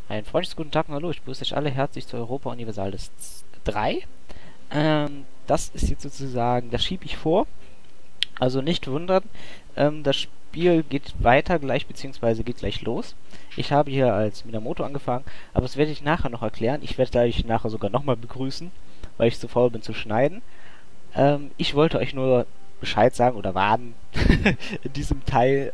Ein freundliches guten Tag und hallo, ich begrüße euch alle herzlich zu Europa Universalis 3. Das ist jetzt sozusagen, das schiebe ich vor, also nicht wundern, das Spiel geht weiter gleich, beziehungsweise geht gleich los. Ich habe hier als Minamoto angefangen, aber das werde ich nachher noch erklären. Ich werde euch nachher sogar nochmal begrüßen, weil ich zu faul bin zu schneiden. Ich wollte euch nur Bescheid sagen oder warnen in diesem Teil,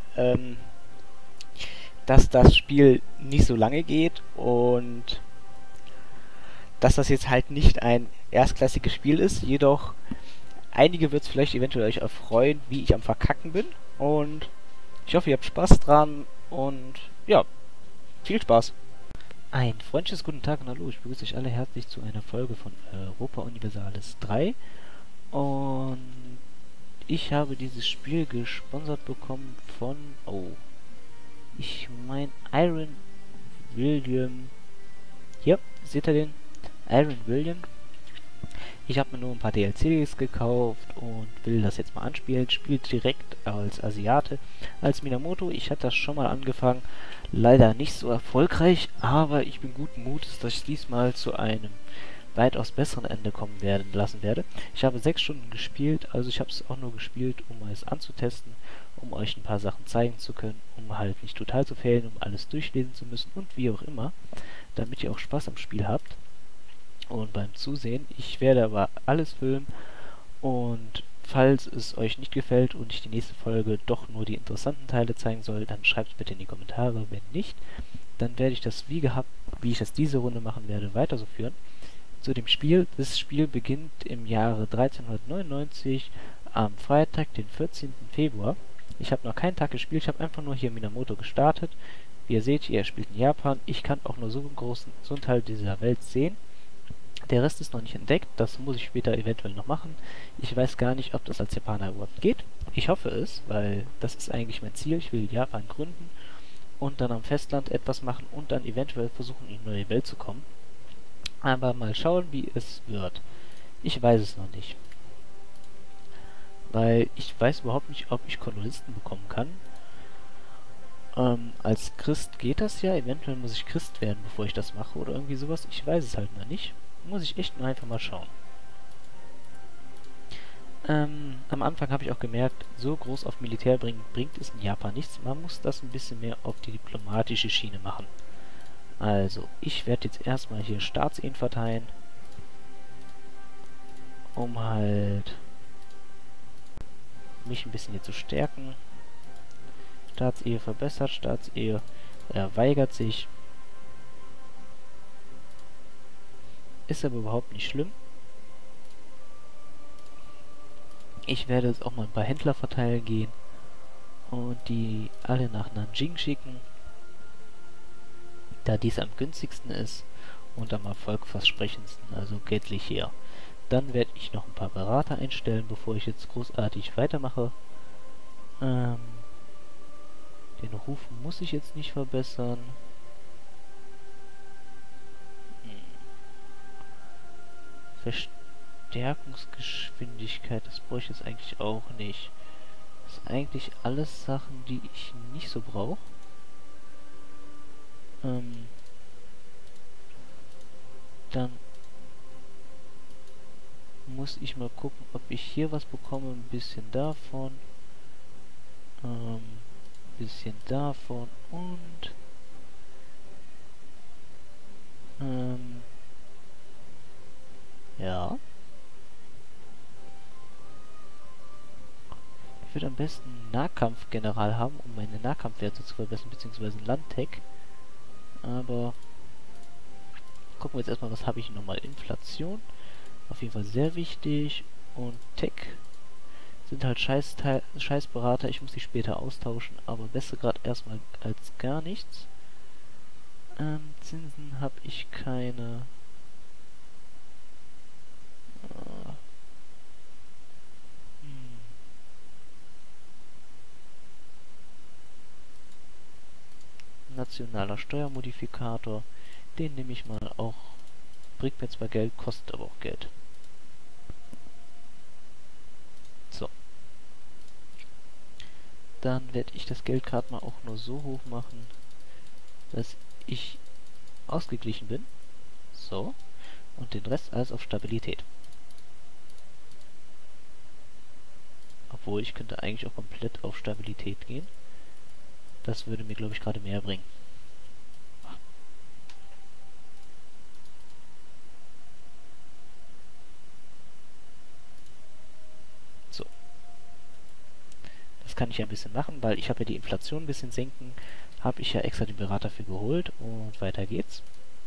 dass das Spiel nicht so lange geht und dass das jetzt halt nicht ein erstklassiges Spiel ist, jedoch einige wird es vielleicht eventuell euch erfreuen, wie ich am Verkacken bin. Und ich hoffe, ihr habt Spaß dran und ja, viel Spaß. Ein freundliches guten Tag und hallo, ich begrüße euch alle herzlich zu einer Folge von Europa Universalis 3. Und ich habe dieses Spiel gesponsert bekommen von, ich meine Iron William. Hier, seht ihr den? Iron William. Ich habe mir nur ein paar DLCs gekauft und will das jetzt mal anspielen. Spielt direkt als Asiate, als Minamoto. Ich hatte das schon mal angefangen. Leider nicht so erfolgreich, aber ich bin guten Mutes, dass ich diesmal zu einem weitaus besseren Ende kommen lassen werde. Ich habe 6 Stunden gespielt, also ich habe es auch nur gespielt, um es anzutesten, um euch ein paar Sachen zeigen zu können, um halt nicht total zu fehlen, um alles durchlesen zu müssen und wie auch immer, damit ihr auch Spaß am Spiel habt. Und beim Zusehen, ich werde aber alles filmen und falls es euch nicht gefällt und ich die nächste Folge doch nur die interessanten Teile zeigen soll, dann schreibt es bitte in die Kommentare. Wenn nicht, dann werde ich das wie gehabt, wie ich das diese Runde machen werde, weiter so führen. Zu dem Spiel. Das Spiel beginnt im Jahre 1399 am Freitag, den 14. Februar. Ich habe noch keinen Tag gespielt, ich habe einfach nur hier Minamoto gestartet. Wie ihr seht, er spielt in Japan. Ich kann auch nur so einen Teil dieser Welt sehen. Der Rest ist noch nicht entdeckt, das muss ich später eventuell noch machen. Ich weiß gar nicht, ob das als Japaner überhaupt geht. Ich hoffe es, weil das ist eigentlich mein Ziel. Ich will Japan gründen und dann am Festland etwas machen und dann eventuell versuchen, in eine neue Welt zu kommen. Aber mal schauen, wie es wird. Ich weiß es noch nicht. Weil ich weiß überhaupt nicht, ob ich Kolonisten bekommen kann. Als Christ geht das ja. Eventuell muss ich Christ werden, bevor ich das mache oder irgendwie sowas. Ich weiß es halt noch nicht. Muss ich echt nur einfach mal schauen. Am Anfang habe ich auch gemerkt, so groß auf Militär bringt es in Japan nichts. Man muss das ein bisschen mehr auf die diplomatische Schiene machen. Also, ich werde jetzt erstmal hier Staatsehen verteilen. Um halt mich ein bisschen hier zu stärken. Staatsehe verbessert, Staatsehe weigert sich. Ist aber überhaupt nicht schlimm. Ich werde jetzt auch mal ein paar Händler verteilen gehen und die alle nach Nanjing schicken, da dies am günstigsten ist und am erfolgversprechendsten, also geldlich her. Dann werde ich noch ein paar Berater einstellen, bevor ich jetzt großartig weitermache. Den Ruf muss ich jetzt nicht verbessern. Verstärkungsgeschwindigkeit, das brauche ich jetzt eigentlich auch nicht. Das sind eigentlich alles Sachen, die ich nicht so brauche. Dann muss ich mal gucken, ob ich hier was bekomme. Ein bisschen davon. Bisschen davon und ja. Ich würde am besten einen Nahkampfgeneral haben, um meine Nahkampfwerte zu verbessern, beziehungsweise einen Landtech. Aber gucken wir jetzt erstmal, was habe ich nochmal. Inflation. Auf jeden Fall sehr wichtig. Und Tech sind halt Scheißberater. Ich muss die später austauschen, aber besser gerade erstmal als gar nichts. Zinsen habe ich keine. Nationaler Steuermodifikator. Den nehme ich mal auch. Bringt mir zwar Geld, kostet aber auch Geld. So. Dann werde ich das Geld gerade mal auch nur so hoch machen, dass ich ausgeglichen bin. So. Und den Rest alles auf Stabilität. Obwohl, ich könnte eigentlich auch komplett auf Stabilität gehen. Das würde mir, glaube ich, gerade mehr bringen. So. Das kann ich ja ein bisschen machen, weil ich habe ja die Inflation ein bisschen senken. Habe ich ja extra den Berater für geholt. Und weiter geht's.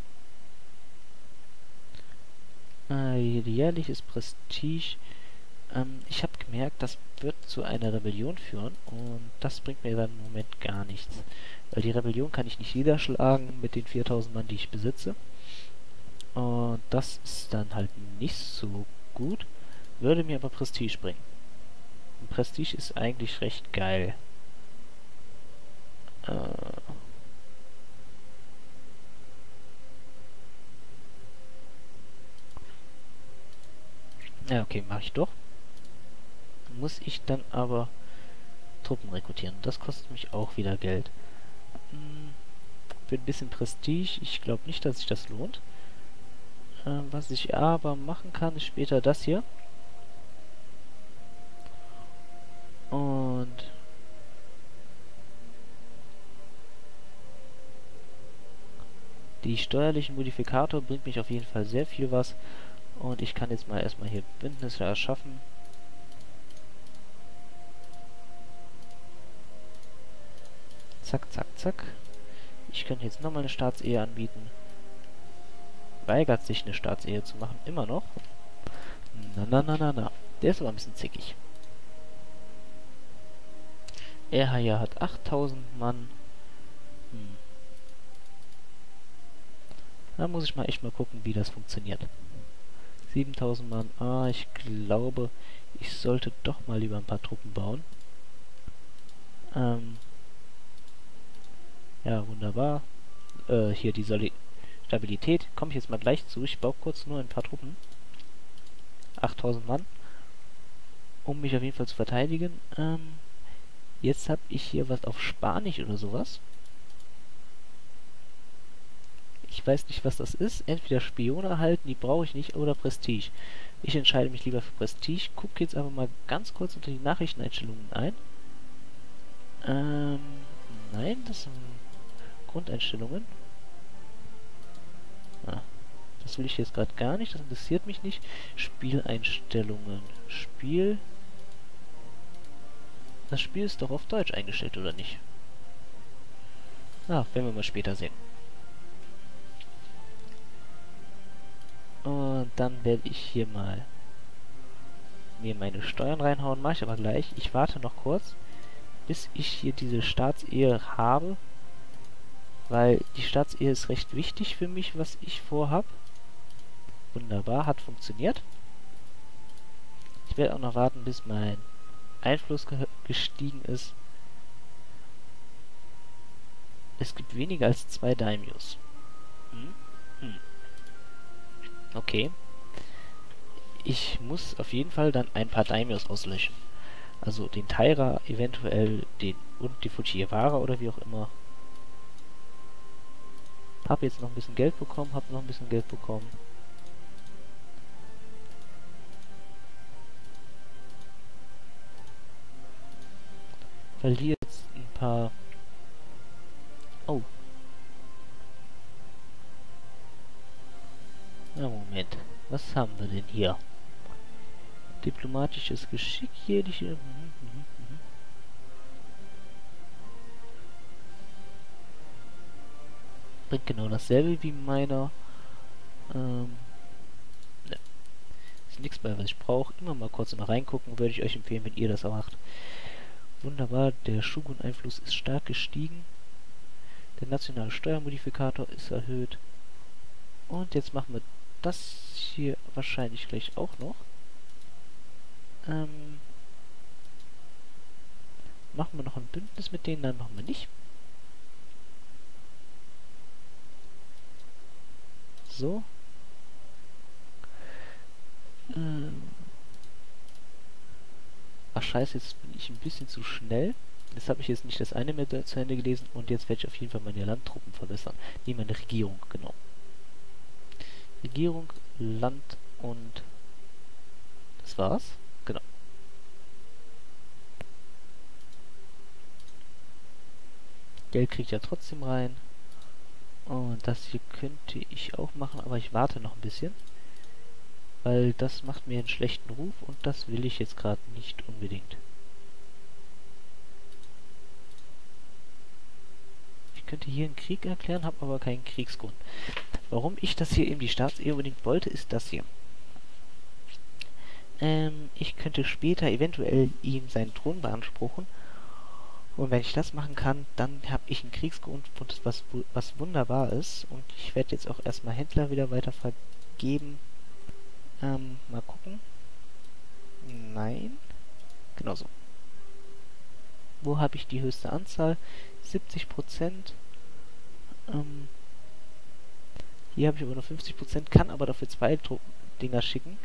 Jährliches Prestige. Ich habe gemerkt, das wird zu einer Rebellion führen. Und das bringt mir dann im Moment gar nichts. Weil die Rebellion kann ich nicht niederschlagen mit den 4000 Mann, die ich besitze. Und das ist dann halt nicht so gut. Würde mir aber Prestige bringen. Und Prestige ist eigentlich recht geil. Ja, okay, mache ich doch. Muss ich dann aber Truppen rekrutieren. Das kostet mich auch wieder Geld. Für ein bisschen Prestige. Ich glaube nicht, dass sich das lohnt. Was ich aber machen kann, ist später das hier. Und die steuerlichen Modifikator bringt mich auf jeden Fall sehr viel was. Und ich kann jetzt mal erstmal hier Bündnisse erschaffen. Zack, zack, zack. Ich könnte jetzt nochmal eine Staatsehe anbieten. Weigert sich eine Staatsehe zu machen, immer noch. Na, na, na, na, na. Der ist aber ein bisschen zickig. Er hier hat 8000 Mann. Da muss ich mal echt mal gucken, wie das funktioniert. 7000 Mann. Ah, ich glaube, ich sollte doch mal lieber ein paar Truppen bauen. Ja, wunderbar. Hier die Stabilität. Komme ich jetzt mal gleich zu. Ich baue kurz nur ein paar Truppen. 8000 Mann. Um mich auf jeden Fall zu verteidigen. Jetzt habe ich hier was auf Spanisch oder sowas. Ich weiß nicht, was das ist. Entweder Spione erhalten, die brauche ich nicht, oder Prestige. Ich entscheide mich lieber für Prestige. Gucke jetzt aber mal ganz kurz unter die Nachrichteneinstellungen ein. Nein, das sind Grundeinstellungen. Ah, das will ich jetzt gerade gar nicht, das interessiert mich nicht. Spieleinstellungen. Spiel. Das Spiel ist doch auf Deutsch eingestellt, oder nicht? Ah, werden wir mal später sehen. Und dann werde ich hier mal mir meine Steuern reinhauen. Mache ich aber gleich. Ich warte noch kurz, bis ich hier diese Staatsehe habe. Weil die Staatsehe ist recht wichtig für mich, was ich vorhab. Wunderbar, hat funktioniert. Ich werde auch noch warten, bis mein Einfluss gestiegen ist. Es gibt weniger als 2 Daimyos. Okay. Ich muss auf jeden Fall dann ein paar Daimyos auslöschen. Also den Taira, eventuell den und die Fujiwara oder wie auch immer. Hab jetzt noch ein bisschen Geld bekommen, hab noch ein bisschen Geld bekommen. Verliere jetzt ein paar... Oh. Na Moment. Was haben wir denn hier? Diplomatisches Geschick, jährliche... Bringt genau dasselbe wie meiner. Ne. Ist nichts bei, was ich brauche. Immer mal kurz immer reingucken, würde ich euch empfehlen, wenn ihr das auch macht. Wunderbar, der Shogun-Einfluss ist stark gestiegen. Der nationale Steuermodifikator ist erhöht. Und jetzt machen wir das hier wahrscheinlich gleich auch noch. Machen wir noch ein Bündnis mit denen, dann machen wir nicht. So. Ach scheiße, jetzt bin ich ein bisschen zu schnell. Das habe ich jetzt nicht das eine mehr zu Ende gelesen und jetzt werde ich auf jeden Fall meine Landtruppen verbessern. Nee, meine Regierung, genau. Regierung, Land und das war's. Genau. Geld kriegt ja trotzdem rein. Und das hier könnte ich auch machen, aber ich warte noch ein bisschen. Weil das macht mir einen schlechten Ruf und das will ich jetzt gerade nicht unbedingt. Ich könnte hier einen Krieg erklären, habe aber keinen Kriegsgrund. Warum ich das hier eben die Staatsehe unbedingt wollte, ist das hier. Ich könnte später eventuell ihm seinen Thron beanspruchen. Und wenn ich das machen kann, dann habe ich einen Kriegsgrund, was wunderbar ist. Und ich werde jetzt auch erstmal Händler wieder weiter vergeben. Mal gucken. Nein. Genau so. Wo habe ich die höchste Anzahl? 70%. Hier habe ich aber nur 50%, kann aber dafür 2 Dinger schicken.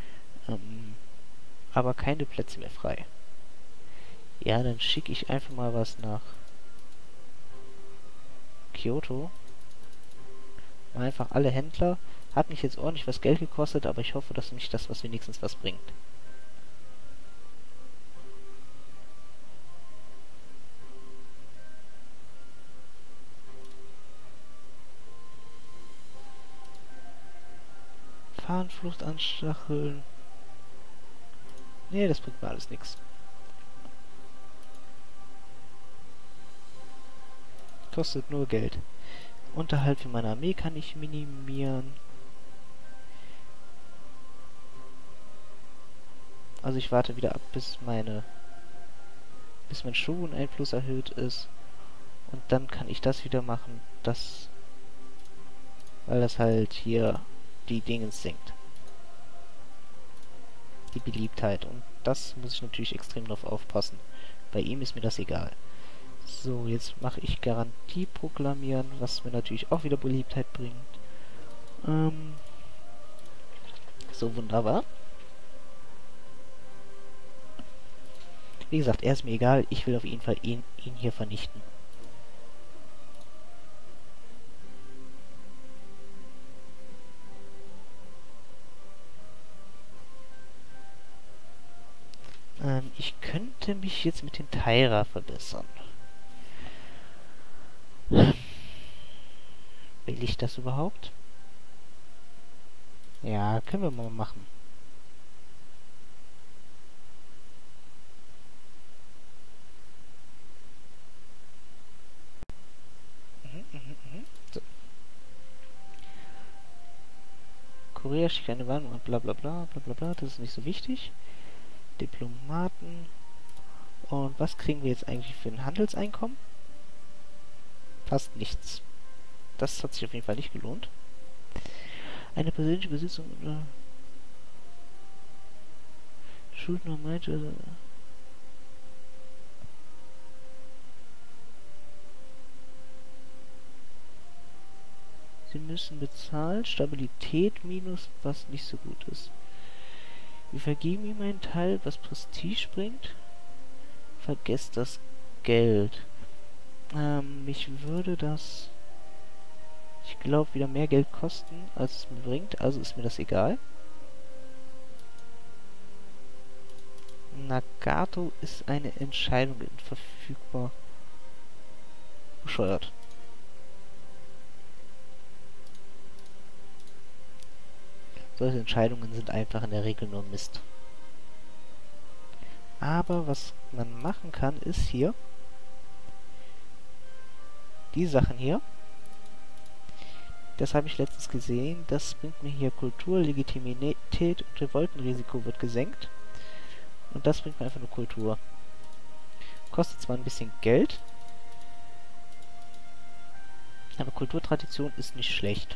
Aber keine Plätze mehr frei. Ja, dann schicke ich einfach mal was nach Kyoto. Mal einfach alle Händler. Hat mich jetzt ordentlich was Geld gekostet, aber ich hoffe, dass mich das wenigstens was bringt. Fahnenflucht anstacheln. Nee, das bringt mir alles nichts. Kostet nur Geld. Unterhalt für meine Armee kann ich minimieren. Also ich warte wieder ab, bis mein Shogun-Einfluss erhöht ist. Und dann kann ich das wieder machen, weil das halt hier die Dingens senkt. Die Beliebtheit. Und das muss ich natürlich extrem drauf aufpassen. Bei ihm ist mir das egal. So, jetzt mache ich Garantie proklamieren, was mir natürlich auch wieder Beliebtheit bringt. So, wunderbar. Wie gesagt, er ist mir egal. Ich will auf jeden Fall ihn hier vernichten. Ich könnte mich jetzt mit den Taira verbessern. Will ich das überhaupt? Ja, können wir mal machen. So. Korea schickt eine Warnung und bla bla bla bla bla bla. Das ist nicht so wichtig. Diplomaten. Und was kriegen wir jetzt eigentlich für ein Handelseinkommen? Fast nichts. Das hat sich auf jeden Fall nicht gelohnt. Eine persönliche Besitzung oder Schuldner meinte. Sie müssen bezahlen. Stabilität minus, was nicht so gut ist. Wir vergeben ihm einen Teil, was Prestige bringt. Vergesst das Geld. Mich würde das, ich glaube, wieder mehr Geld kosten, als es mir bringt. Also ist mir das egal. Nagato ist eine Entscheidung verfügbar. Bescheuert. Solche Entscheidungen sind einfach in der Regel nur Mist. Aber was man machen kann, ist hier die Sachen hier. Das habe ich letztens gesehen. Das bringt mir hier Kultur, Legitimität und Revoltenrisiko wird gesenkt. Und das bringt mir einfach nur Kultur. Kostet zwar ein bisschen Geld, aber Kulturtradition ist nicht schlecht.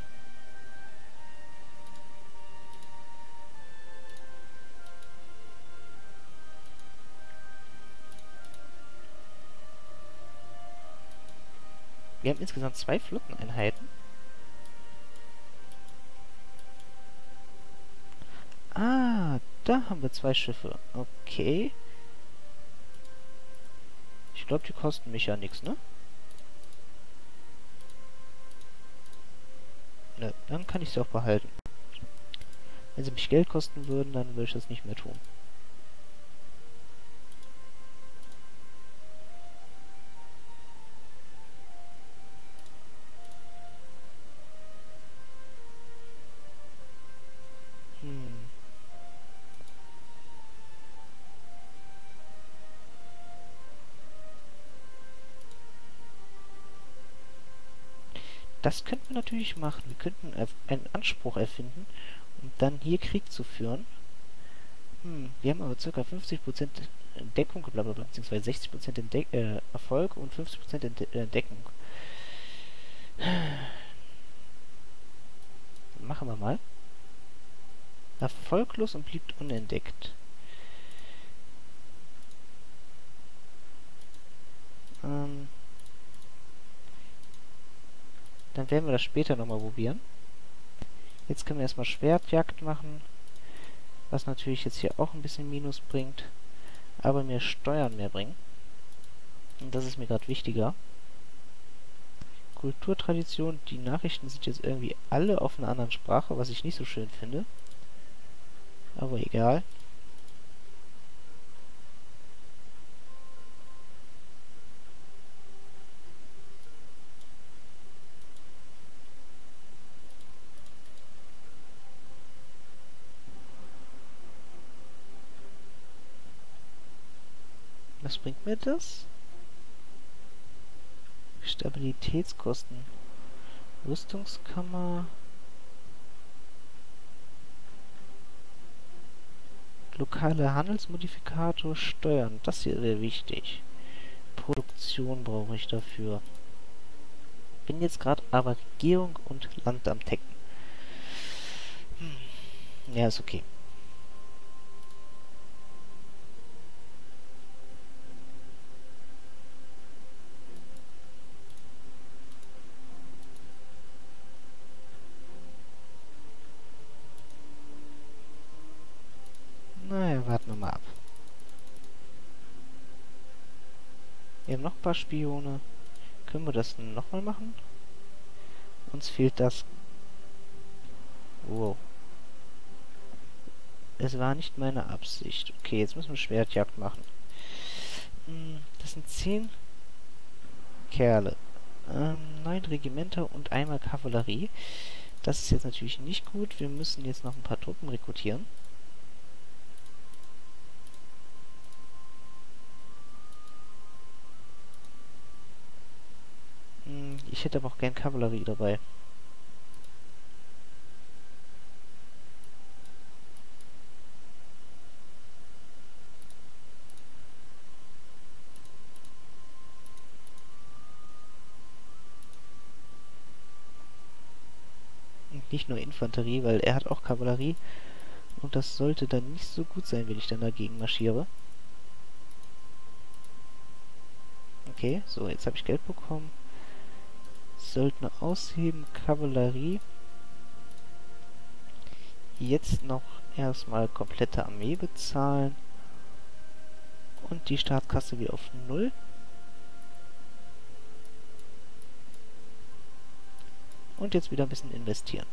Wir haben insgesamt 2 Flotteneinheiten. Ah, da haben wir 2 Schiffe. Okay. Ich Ich glaube, die kosten mich ja nichts, ne? Ne, dann kann ich sie auch behalten. Wenn sie mich Geld kosten würden, dann würde ich das nicht mehr tun. Hm. Das könnten wir natürlich machen. Wir könnten einen Anspruch erfinden, um dann hier Krieg zu führen. Wir haben aber ca. 50% Deckung, blablabla, beziehungsweise 60% Erfolg und 50% Deckung. Machen wir mal. Erfolglos und blieb unentdeckt. Dann werden wir das später nochmal probieren. Jetzt können wir erstmal Schwertjagd machen, was natürlich jetzt hier auch ein bisschen Minus bringt, aber mir Steuern mehr bringt. Und das ist mir gerade wichtiger. Kulturtradition, die Nachrichten sind jetzt irgendwie alle auf einer anderen Sprache, was ich nicht so schön finde. Aber egal. Was bringt mir das? Stabilitätskosten. Rüstungskammer. Lokale Handelsmodifikator steuern. Das hier wäre wichtig. Produktion brauche ich dafür. Bin jetzt gerade aber Regierung und Land am Tecken. Ja, ist okay. Naja, warten wir mal ab. Wir haben noch ein paar Spione. Können wir das nochmal machen? Uns fehlt das... Wow. Es war nicht meine Absicht. Okay, jetzt müssen wir Schwertjagd machen. Das sind 10 Kerle. 9 Regimenter und einmal Kavallerie. Das ist jetzt natürlich nicht gut. Wir müssen jetzt noch ein paar Truppen rekrutieren. Ich hätte aber auch gern Kavallerie dabei. Und nicht nur Infanterie, weil er hat auch Kavallerie. Und das sollte dann nicht so gut sein, wenn ich dann dagegen marschiere. Okay, so, jetzt habe ich Geld bekommen. Söldner ausheben, Kavallerie. Jetzt noch erstmal komplette Armee bezahlen. Und die Startkasse wieder auf 0. Und jetzt wieder ein bisschen investieren.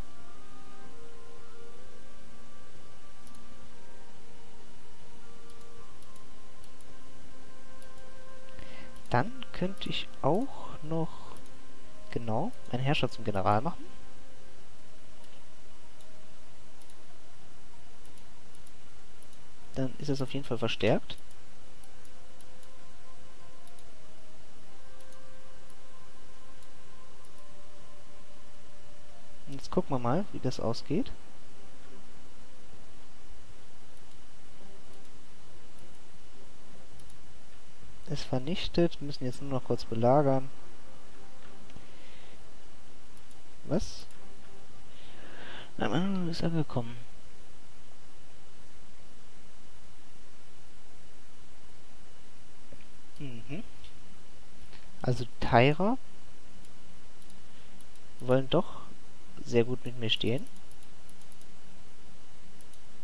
Dann könnte ich auch noch, genau, einen Herrscher zum General machen. Dann ist es auf jeden Fall verstärkt. Jetzt gucken wir mal, wie das ausgeht. Ist vernichtet, wir müssen jetzt nur noch kurz belagern. Was? Nein, ist angekommen. Also Tyra wollen doch sehr gut mit mir stehen.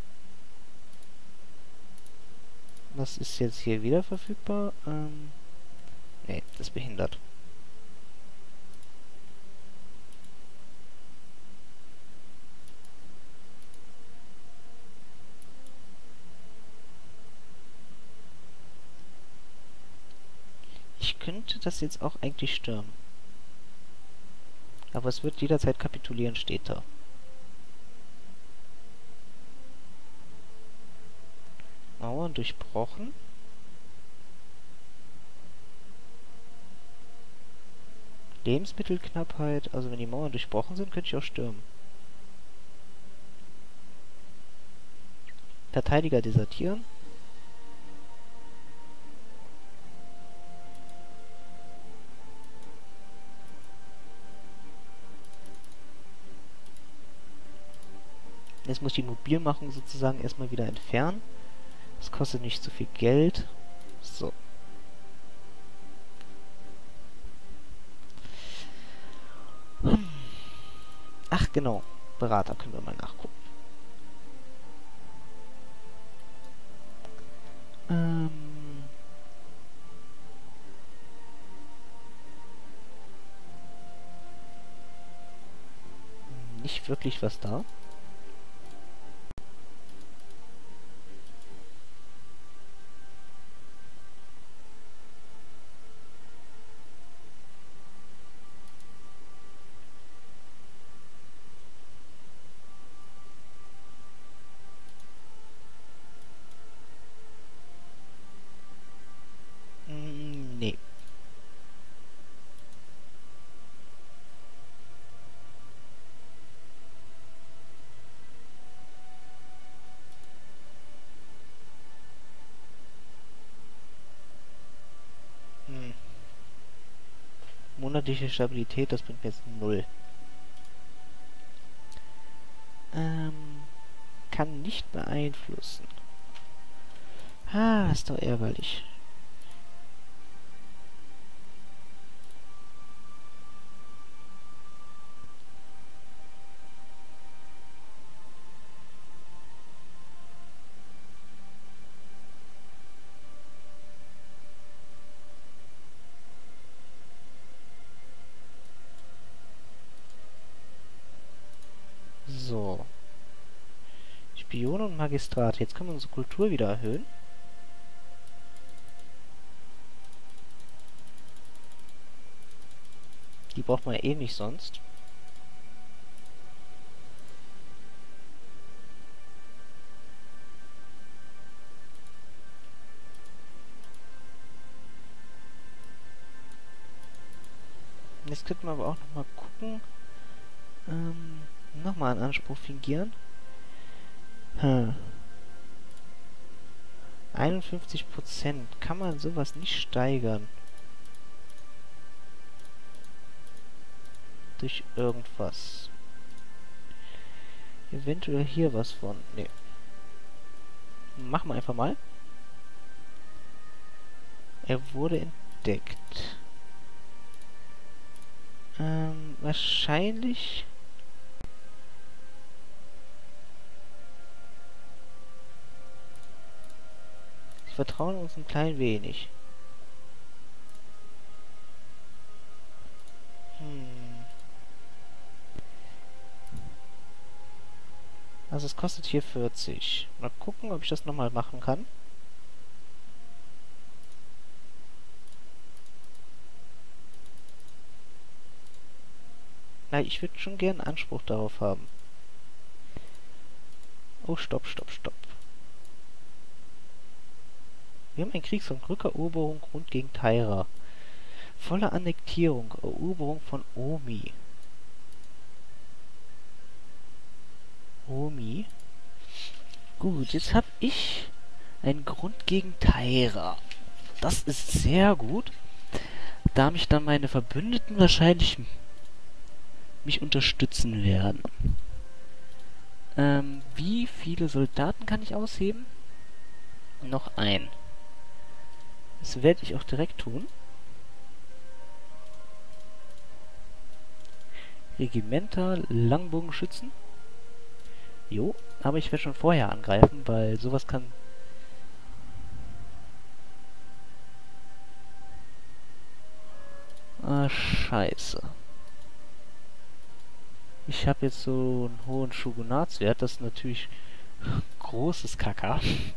Was ist jetzt hier wieder verfügbar? Nee, das ist behindert. Ich könnte das jetzt auch eigentlich stürmen. Aber es wird jederzeit kapitulieren, steht da. Mauern durchbrochen. Lebensmittelknappheit. Also wenn die Mauern durchbrochen sind, könnte ich auch stürmen. Verteidiger desertieren. Jetzt muss ich die Mobilmachung sozusagen erstmal wieder entfernen. Das kostet nicht so viel Geld. So. Ach genau, Berater können wir mal nachgucken. Nicht wirklich was da. Nee. Hm. Monatliche Stabilität, das bringt mir jetzt 0. Kann nicht beeinflussen. Ah, ist doch ärgerlich. So. Spion und Magistrat. Jetzt können wir unsere Kultur wieder erhöhen. Die braucht man eh nicht sonst. Jetzt könnten wir aber auch noch mal gucken. Nochmal einen Anspruch fingieren. 51%. Kann man sowas nicht steigern? Durch irgendwas. Eventuell hier was von. Nee. Machen wir einfach mal. Er wurde entdeckt. Wahrscheinlich... Sie vertrauen uns ein klein wenig. Also es kostet hier 40. Mal gucken, ob ich das nochmal machen kann. Na, ich würde schon gern Anspruch darauf haben. Oh, stopp, stopp, stopp. Wir haben einen Kriegsfall. Rückeroberung Grund gegen Taira. Volle Annektierung. Eroberung von Omi. Omi. Gut, jetzt habe ich einen Grund gegen Taira. Das ist sehr gut. Da mich dann meine Verbündeten wahrscheinlich mich unterstützen werden. Wie viele Soldaten kann ich ausheben? Noch ein. Das werde ich auch direkt tun. Regimenter, Langbogenschützen. Jo, aber ich werde schon vorher angreifen, weil sowas kann... Ah, scheiße. Ich habe jetzt so einen hohen Shogunatswert, das ist natürlich großes Kacker.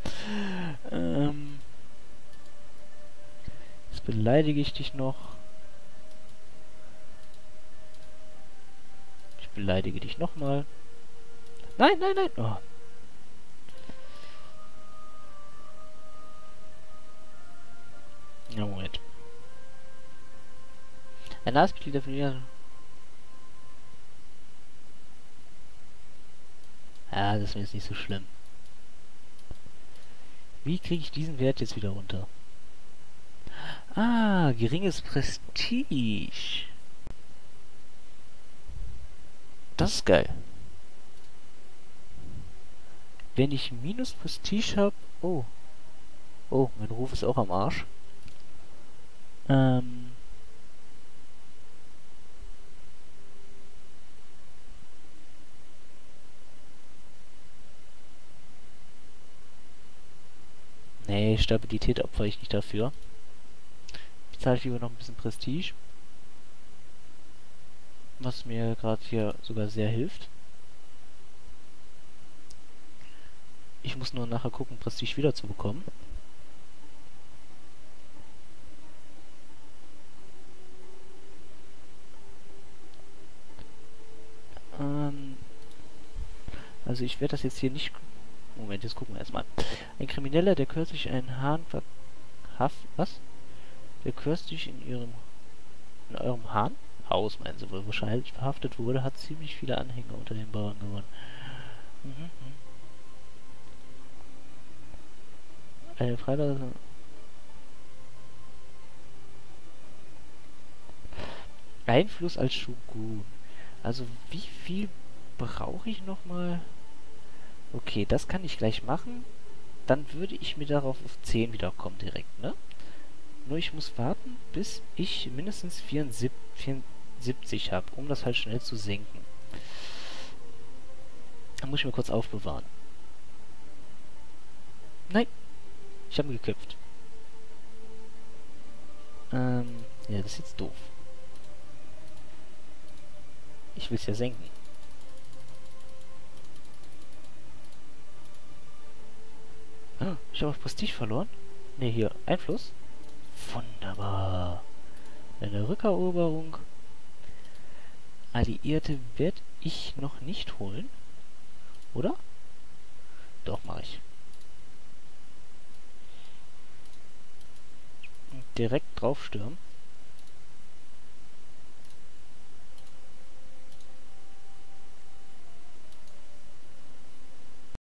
Jetzt beleidige ich dich noch. Ich beleidige dich nochmal. Nein, nein, nein. Oh. Ja, Moment. Ein nahes Mitglied der Familie. Ja, das ist mir jetzt nicht so schlimm. Wie kriege ich diesen Wert jetzt wieder runter? Ah, geringes Prestige. Das ist geil. Wenn ich minus Prestige habe... Oh. Oh, mein Ruf ist auch am Arsch. Nee, Stabilität opfere ich nicht dafür. Ich zahle lieber noch ein bisschen Prestige. Was mir gerade hier sogar sehr hilft. Ich muss nur nachher gucken, Prestige wieder zu bekommen. Also ich werde das jetzt hier nicht... Moment, jetzt gucken wir erstmal. Ein Krimineller, der kürzlich einen Hahn Was? Der kürzlich in eurem Hahn? Haus, meinen Sie wohl, wahrscheinlich verhaftet wurde, hat ziemlich viele Anhänger unter den Bauern gewonnen. Mhm. Eine Freilassung... Einfluss als Shogun. Also wie viel brauche ich nochmal? Okay, das kann ich gleich machen. Dann würde ich mir darauf auf 10 wiederkommen direkt, ne? Nur ich muss warten, bis ich mindestens 74 habe, um das halt schnell zu senken. Dann muss ich mir kurz aufbewahren. Nein, ich habe ihn geköpft. Ja, das ist jetzt doof. Ich will es ja senken. Ah, ich habe Prestige verloren. Ne, hier, Einfluss. Wunderbar. Eine Rückeroberung. Alliierte werde ich noch nicht holen. Oder? Doch, mache ich. Direkt drauf stürmen.